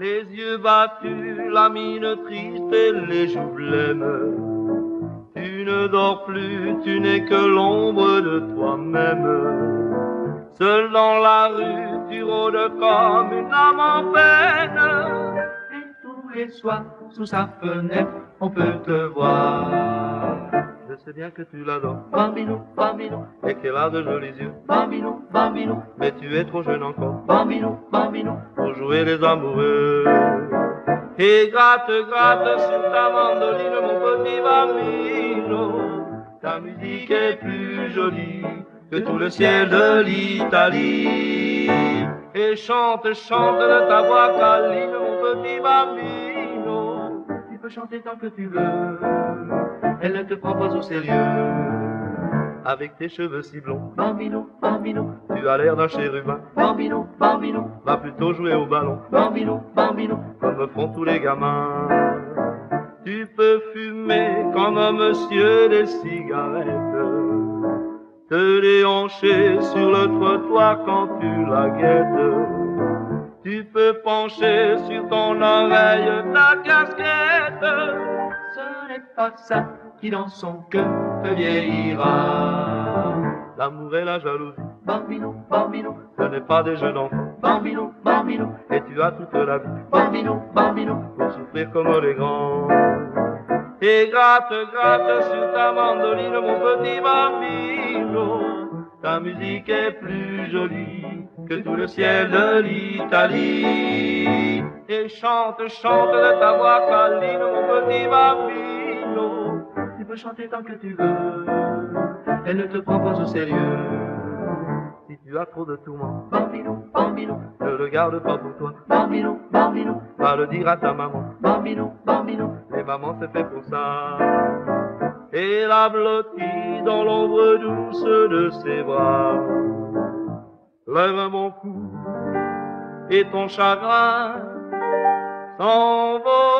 Les yeux battus, la mine triste et les joues blêmes. Tu ne dors plus, tu n'es que l'ombre de toi-même. Seul dans la rue, tu rôdes comme une âme en peine. Et tous les soirs, sous sa fenêtre, on peut te voir. Je sais bien que tu l'adores, Bambino, Bambino, et qu'elle a de jolis yeux, Bambino, Bambino, mais tu es trop jeune encore, Bambino, Bambino, pour jouer les amoureux. Et gratte, gratte sur ta mandoline, mon petit Bambino, ta musique est plus jolie que tout le ciel de l'Italie. Et chante, chante de ta voix câline, mon petit Bambino, tu peux chanter tant que tu veux, elle ne te prend pas au sérieux. Avec tes cheveux si blonds, Bambino, Bambino, tu as l'air d'un chérubin, Bambino, Bambino, va plutôt jouer au ballon, Bambino, Bambino, comme font tous les gamins. Tu peux fumer comme un monsieur des cigarettes, te déhancher sur le trottoir quand tu la guettes. Tu peux pencher sur ton oreille ta casquette. Ce n'est pas ça qui dans son cœur te vieillira. L'amour et la jalousie, Bambino, Bambino, ce n'est pas des jeunes enfants, Bambino, Bambino, et tu as toute la vie, Bambino, Bambino, pour souffrir comme les grands. Et gratte, gratte sur ta mandoline, mon petit Bambino, ta musique est plus jolie que tout le ciel de l'Italie. Et chante, chante de ta voix câline, mon petit Bambino, tu peux chanter tant que tu veux, elle ne te prend pas au sérieux. Si tu as trop de tourments, Bambino, Bambino, ne le garde pas pour toi, Bambino, Bambino, va le dire à ta maman, Bambino, Bambino, les mamans c'est fait pour ça. Et la blottie dans l'ombre douce de ses bras, lève mon cou et ton chagrin s'envole.